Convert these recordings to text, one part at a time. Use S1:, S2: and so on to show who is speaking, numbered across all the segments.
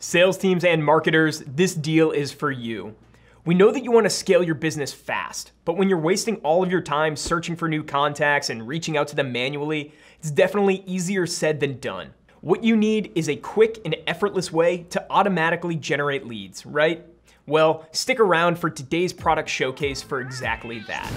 S1: Sales teams and marketers, this deal is for you. We know that you want to scale your business fast, but when you're wasting all of your time searching for new contacts and reaching out to them manually, it's definitely easier said than done. What you need is a quick and effortless way to automatically generate leads, right? Well, stick around for today's product showcase for exactly that.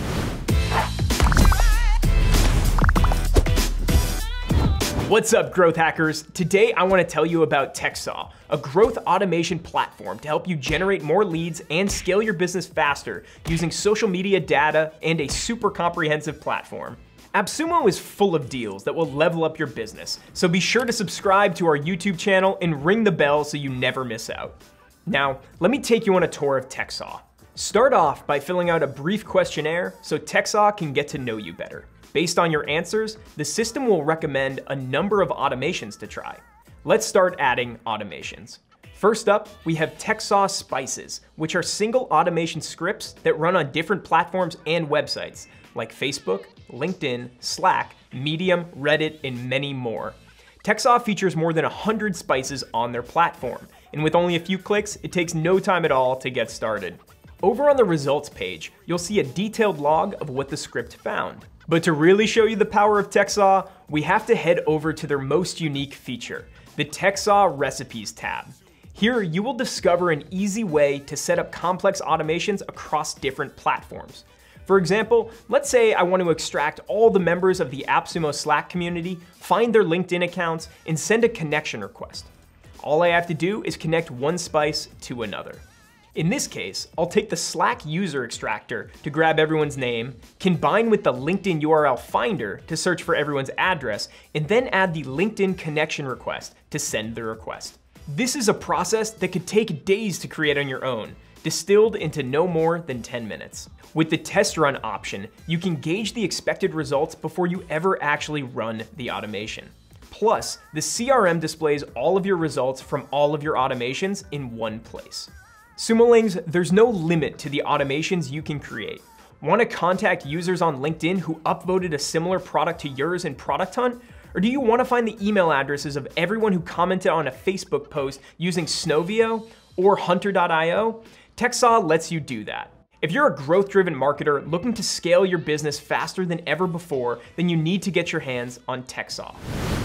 S1: What's up, growth hackers? Today I want to tell you about TexAu, a growth automation platform to help you generate more leads and scale your business faster using social media data and a super comprehensive platform. AppSumo is full of deals that will level up your business, so be sure to subscribe to our YouTube channel and ring the bell so you never miss out. Now, let me take you on a tour of TexAu. Start off by filling out a brief questionnaire so TexAu can get to know you better. Based on your answers, the system will recommend a number of automations to try. Let's start adding automations. First up, we have TexAu Spices, which are single automation scripts that run on different platforms and websites, like Facebook, LinkedIn, Slack, Medium, Reddit, and many more. TexAu features more than 100 spices on their platform, and with only a few clicks, it takes no time at all to get started. Over on the results page, you'll see a detailed log of what the script found. But to really show you the power of TexAu, we have to head over to their most unique feature, the TexAu Recipes tab. Here, you will discover an easy way to set up complex automations across different platforms. For example, let's say I want to extract all the members of the AppSumo Slack community, find their LinkedIn accounts, and send a connection request. All I have to do is connect one spice to another. In this case, I'll take the Slack user extractor to grab everyone's name, combine with the LinkedIn URL finder to search for everyone's address, and then add the LinkedIn connection request to send the request. This is a process that could take days to create on your own, distilled into no more than 10 minutes. With the test run option, you can gauge the expected results before you ever actually run the automation. Plus, the CRM displays all of your results from all of your automations in one place. Sumolings, there's no limit to the automations you can create. Want to contact users on LinkedIn who upvoted a similar product to yours in Product Hunt? Or do you want to find the email addresses of everyone who commented on a Facebook post using Snovio or Hunter.io? TexAu lets you do that. If you're a growth-driven marketer looking to scale your business faster than ever before, then you need to get your hands on TexAu.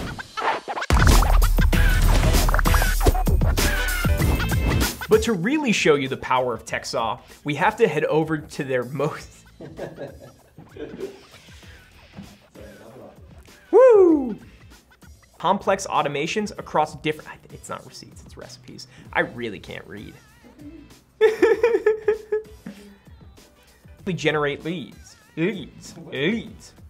S1: But to really show you the power of TexAu, we have to head over to their most complex automations across different, it's not receipts, it's recipes. I really can't read. We generate leads.